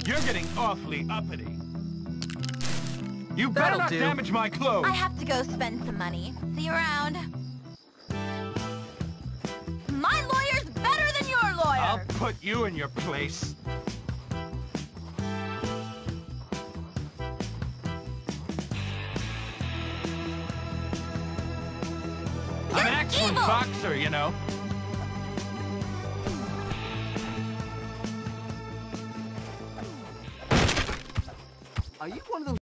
You're getting awfully uppity. You better not damage my clothes! I have to go spend some money. See you around. My lawyer's better than your lawyer! I'll put you in your place. I'm an excellent boxer, you know. Are you one of those